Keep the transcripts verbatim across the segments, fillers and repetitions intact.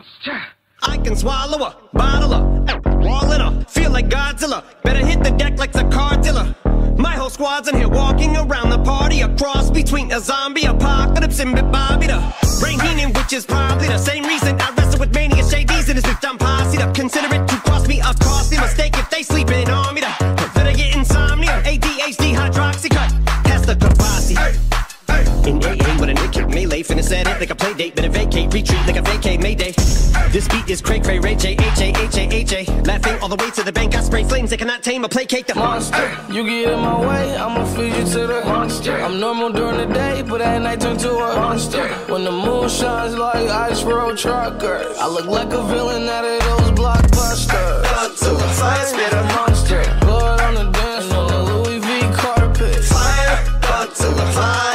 I can swallow a bottle up, wall in her, feel like Godzilla. Better hit the deck like the car dealer. My whole squad's in here walking around the party, a cross between a zombie apocalypse and Bobby the Brain Heenan, which is probably the same reason I wrestle with mania shades in this bitch. I'm posse to consider it to cost me a costly mistake if they sleeping on me. To that I get insomnia, A D H D hydroxy cut, that's the capacity. In A A with a nick kick melee, finna set it like a play date, better vacate, retreat like a vacate Mayday. This beat is cray cray, Ray J, H A, H A, H A. Laughing all the way to the bank, I spray flames, they cannot tame or placate the monster. You get in my way, I'ma feed you to the monster. I'm normal during the day, but at night turn to a monster. When the moon shines like ice road truckers, I look like a villain out of those blockbusters. Up to the fire, spit a monster. Blood on the dance floor, the Louis V carpet. Fire, up to the fire.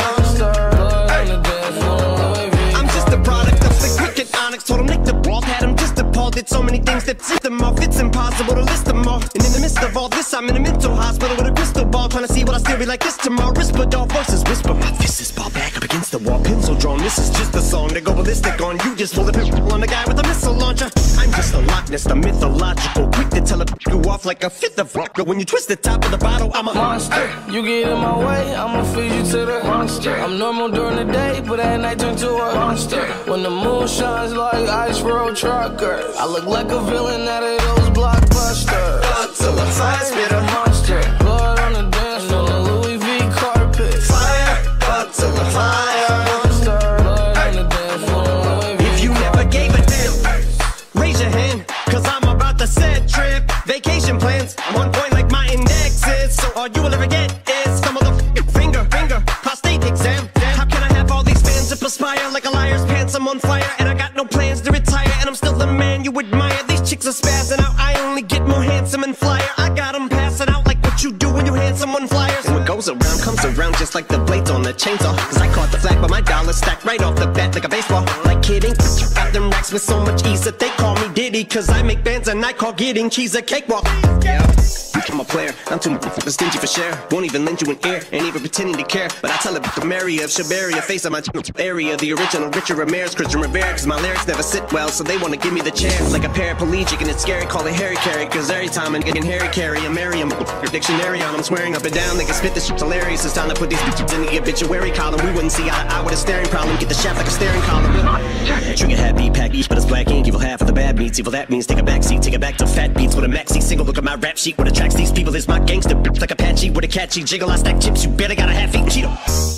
Told him Nick the ball, had him just appalled. Did so many things that pissed them off, it's impossible to list them all. And in the midst of all this, I'm in a mental hospital with a crystal ball, trying to see what I still be like this tomorrow. Whisper dog voices whisper, my fist is ball back up against the wall, pencil drawn. This is just a song to go ballistic on. You just pull the pimple on the guy with a missile launcher. I'm just a Loch Ness, the mythological, quick to tell a you off like a fifth of vodka. When you twist the top of the bottle, I'm a monster. You get in my way, I'ma feed you to the monster. I'm normal during the day, but at night turn to a monster. When the moon shines like ice road truckers, I look like a villain out of those blockbusters. Up to the fire, spit a monster. Blood on the dance floor, the Louis V carpet. Fire, up to the fire. Blood on the dance floor, Louis V. If you never gave a damn, raise your hand, cause I'm about to set trip. Vacation plans, I'm on point like my index is. So all you will ever get is some of the finger, finger, prostate exam. How can I have all these fans that perspire like a liar's pants? I'm on fire and I got no plans to retire, and I'm still the man you admire. These chicks are spazzing out, I only get more handsome and flyer. I got them passing out like what you do when you hand someone flyers. And what goes around comes around just like the blades on the chainsaw. Cause I caught the flag but my dollar stacked right off the bat like a baseball. Like kidding, got them racks with so much ease that they call me Diddy. Cause I make bands and I call getting cheese a cakewalk. Yeah, I'm a player, I'm too stingy for share. Won't even lend you an ear, ain't even pretending to care. But I tell it the Mary of Shabaria, face of my area. The original Richard Ramirez, Christian Rivera. Cause my lyrics never sit well, so they wanna give me the chair. Like a paraplegic and it's scary, call it Harry Carry. Cause every time I'm getting Harry Carry, I marry him. Dictionary on, I'm swearing up and down. They can spit this shit's hilarious. It's time to put these bitches in the obituary column. We wouldn't see eye to eye with a staring problem. Get the shaft like a staring column. Trigger happy, pack each, but it's black ink. Evil half of the bad meats. Evil that means take a back seat, take it back to fat beats with a maxi single. Look at my rap sheet, what attracts these people is my gangster bitch like Apache with a catchy jiggle. I stack chips, you better got a half-eaten Cheeto.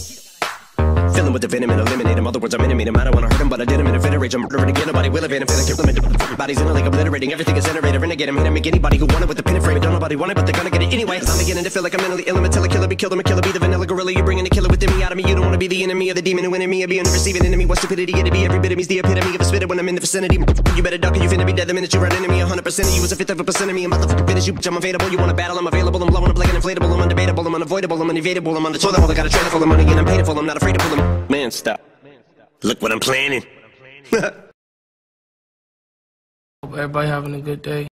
Fill him with the venom and eliminate him. Other words, I'm intimate him. I don't wanna hurt him, but I did him in a fit of rage. I'm murdering again, nobody will evade him. Feeling kill him and bodies in a like obliterating. Everything is iterated, renegade him. Hit him, make anybody who want it with the pin and frame. Don't nobody want it, but they're gonna get it anyway. Cause I'm beginning to feel like I'm mentally ill. Until a killer be killed, I'm a killer, be the vanilla gorilla. You're bringing the killer within me out of me. You don't wanna be the enemy of the demon who in me. Or be a receiving enemy. What stupidity it'd be. Every bit of me's the epitome of a spitter when I'm in the vicinity. You better duck or you finna be dead the minute you run into me. one hundred percent of you is a fifth of a percent of me. I'm about to finish you, bitch. I'm available. You wanna battle? I'm available. I'm blowing up like an inflatable. I'm undebatable. I'm unavoidable. I'm unevadable. I'm on the toilet bowl. I got a trailer full of money and I'm paid for. I'm not afraid to pull them. Man, stop. Look what I'm planning. Hope everybody having a good day.